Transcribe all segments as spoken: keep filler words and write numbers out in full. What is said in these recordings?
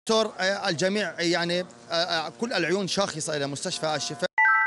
دكتور، آه، الجميع يعني آه، آه، كل العيون شاخصة إلى مستشفى الشفاء،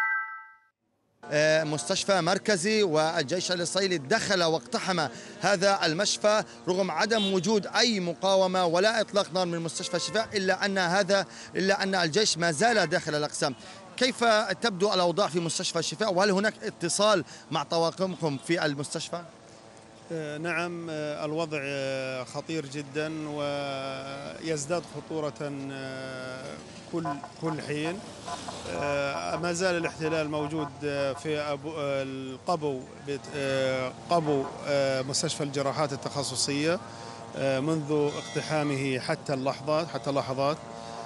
آه، مستشفى مركزي، والجيش الإسرائيلي دخل واقتحم هذا المشفى رغم عدم وجود أي مقاومة ولا إطلاق نار من مستشفى الشفاء، إلا أن هذا إلا أن الجيش ما زال داخل الأقسام. كيف تبدو الأوضاع في مستشفى الشفاء، وهل هناك اتصال مع طواقمكم في المستشفى؟ آه، نعم، آه، الوضع آه، خطير جدا ويزداد خطورة آه، كل كل حين. آه، ما زال الاحتلال موجود آه، في أبو آه، القبو بت- آه، قبو آه، مستشفى الجراحات التخصصية آه، منذ اقتحامه حتى اللحظات حتى اللحظات.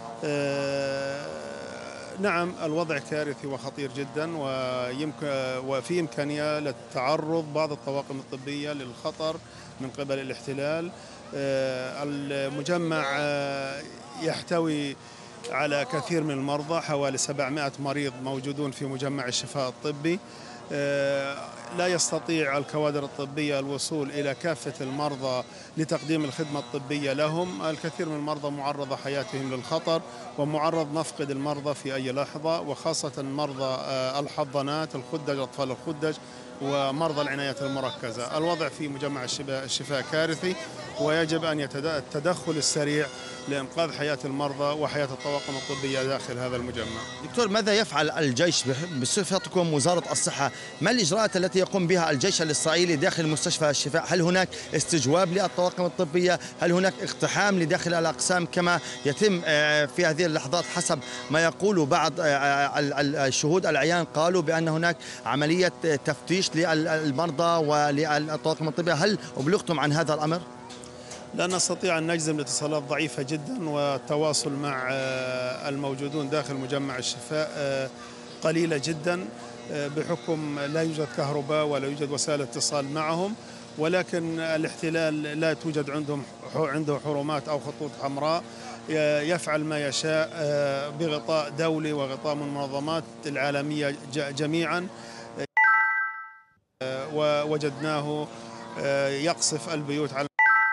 آه، نعم، الوضع كارثي وخطير جدا، ويمكن وفي إمكانية لتعرض بعض الطواقم الطبية للخطر من قبل الاحتلال. آه، المجمع آه، يحتوي على كثير من المرضى، حوالي سبعمائة مريض موجودون في مجمع الشفاء الطبي. آه، لا يستطيع الكوادر الطبية الوصول إلى كافة المرضى لتقديم الخدمة الطبية لهم. الكثير من المرضى معرضة حياتهم للخطر، ومعرض نفقد المرضى في أي لحظة، وخاصة مرضى آه، الحضانات، الخدج، أطفال الخدج، ومرضى العناية المركزة. الوضع في مجمع الشفاء الشفاء كارثي، ويجب أن يتد- التدخل السريع لإنقاذ حياة المرضى وحياة الطواقم الطبية داخل هذا المجمع. دكتور، ماذا يفعل الجيش بصفتكم وزارة الصحة؟ ما الإجراءات التي يقوم بها الجيش الإسرائيلي داخل مستشفى الشفاء؟ هل هناك استجواب للطواقم الطبية؟ هل هناك اقتحام لداخل الأقسام كما يتم آه، في هذه اللحظات حسب ما يقول بعض آه، آه، الشهود العيان؟ قالوا بأن هناك عملية تفتيش للمرضى وللطواقم الطبية. هل أبلغتم عن هذا الأمر؟ لا نستطيع أن نجزم، الاتصالات ضعيفة جدا، والتواصل مع آه، الموجودون داخل مجمع الشفاء آه، قليلة جدا، آه، بحكم لا يوجد كهرباء ولا يوجد وسائل اتصال معهم. ولكن الاحتلال لا توجد عندهم عنده حرمات أو خطوط حمراء، يفعل ما يشاء آه، بغطاء دولي وغطاء من المنظمات العالمية ج- جميعا. آه، ووجدناه آه، يقصف البيوت على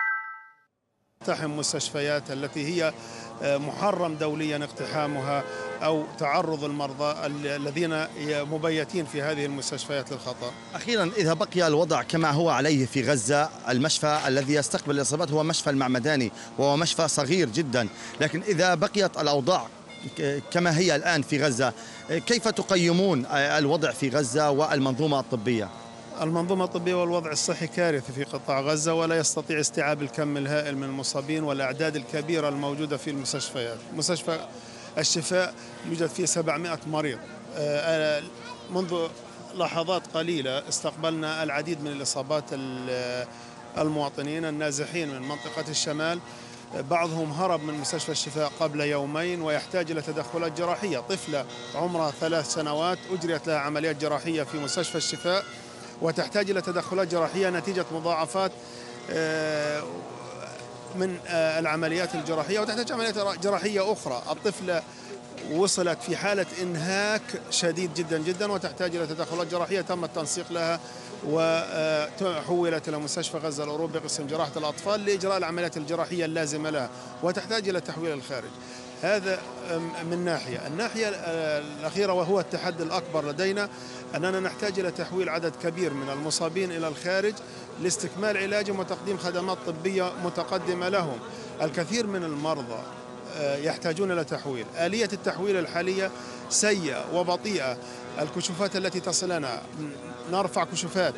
تحم مستشفيات التي هي آه، محرم دوليا اقتحامها أو تعرض المرضى ال- الذين مبيتين في هذه المستشفيات للخطر. أخيرا، إذا بقي الوضع كما هو عليه في غزة، المشفى الذي يستقبل الإصابات هو مشفى المعمداني، وهو مشفى صغير جدا، لكن إذا بقيت الأوضاع ك- كما هي الآن في غزة، كيف تقيمون الوضع في غزة والمنظومة الطبية؟ المنظومة الطبية والوضع الصحي كارثي في قطاع غزة، ولا يستطيع استيعاب الكم الهائل من المصابين والأعداد الكبيرة الموجودة في المستشفيات. مستشفى الشفاء يوجد فيه سبعمائة مريض. آه، آه، منذ لحظات قليلة استقبلنا العديد من الإصابات ال- المواطنين النازحين من منطقة الشمال. بعضهم هرب من مستشفى الشفاء قبل يومين ويحتاج إلى تدخلات جراحية. طفلة عمرها ثلاث سنوات أجريت لها عمليات جراحية في مستشفى الشفاء، وتحتاج إلى تدخلات جراحية نتيجة مضاعفات آه، من آه، العمليات الجراحية، وتحتاج عمليات جراحية أخرى. الطفلة وصلت في حالة إنهاك شديد جدا جدا، وتحتاج إلى تدخلات جراحية تم التنسيق لها، وحولت إلى مستشفى غزة الأوروبي قسم جراحة الأطفال لإجراء العمليات الجراحية اللازمة لها، وتحتاج إلى تحويل الخارج. هذا من ناحية. الناحية الأخيرة وهو التحدي الأكبر لدينا، أننا نحتاج إلى تحويل عدد كبير من المصابين إلى الخارج لاستكمال علاجهم وتقديم خدمات طبية متقدمة لهم. الكثير من المرضى يحتاجون إلى تحويل. آلية التحويل الحالية سيئة وبطيئة. الكشوفات التي تصلنا، نرفع كشوفات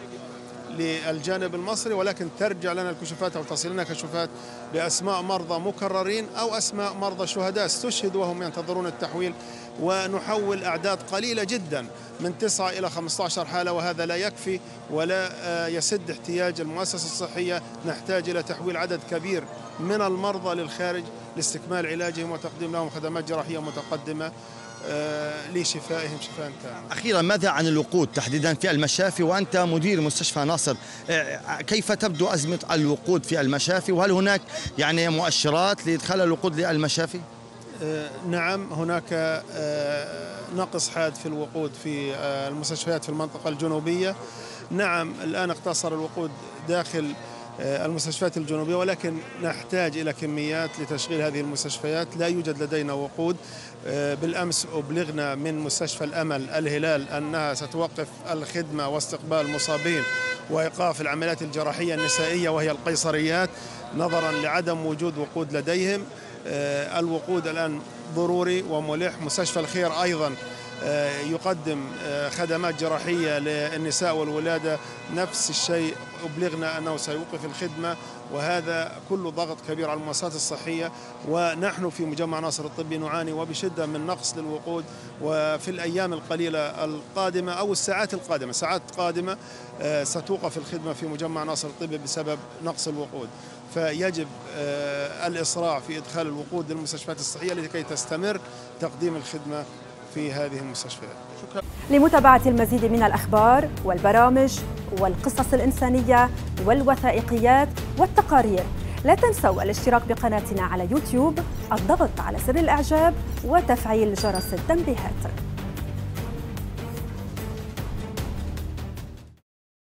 للجانب المصري، ولكن ترجع لنا الكشوفات أو تصل لنا كشوفات بأسماء مرضى مكررين أو أسماء مرضى شهداء استشهدوا وهم ينتظرون التحويل، ونحول أعداد قليلة جدا من تسعة إلى خمسة عشر حالة، وهذا لا يكفي ولا آه، يسد احتياج المؤسسة الصحية. نحتاج إلى تحويل عدد كبير من المرضى للخارج لاستكمال علاجهم وتقديم لهم خدمات جراحية متقدمة آه، لشفائهم شفاء تام. أخيرا، ماذا عن الوقود تحديدا في المشافي، وأنت مدير مستشفى ناصر؟ آه، كيف تبدو أزمة الوقود في المشافي، وهل هناك يعني مؤشرات لإدخال الوقود للمشافي؟ آه، نعم، هناك آه، نقص حاد في الوقود في آه، المستشفيات في المنطقة الجنوبية. نعم، الآن اقتصر الوقود داخل المستشفيات الجنوبية، ولكن نحتاج إلى كميات لتشغيل هذه المستشفيات. لا يوجد لدينا وقود. بالأمس أبلغنا من مستشفى الأمل الهلال أنها ستوقف الخدمة واستقبال المصابين وإيقاف العمليات الجراحية النسائية وهي القيصريات نظرا لعدم وجود وقود لديهم. الوقود الآن ضروري وملح. مستشفى الخير أيضا يقدم خدمات جراحية للنساء والولادة، نفس الشيء أبلغنا أنه سيوقف الخدمة، وهذا كله ضغط كبير على المؤسسات الصحية. ونحن في مجمع ناصر الطبي نعاني وبشدة من نقص للوقود، وفي الأيام القليلة القادمة أو الساعات القادمة ساعات قادمة ستوقف الخدمة في مجمع ناصر الطبي بسبب نقص الوقود. فيجب الإسراع في إدخال الوقود للمستشفيات الصحية لكي تستمر تقديم الخدمة في هذه المستشفيات. شكرا. لمتابعة المزيد من الأخبار والبرامج والقصص الإنسانية والوثائقيات والتقارير، لا تنسوا الاشتراك بقناتنا على يوتيوب، الضغط على زر الإعجاب وتفعيل جرس التنبيهات.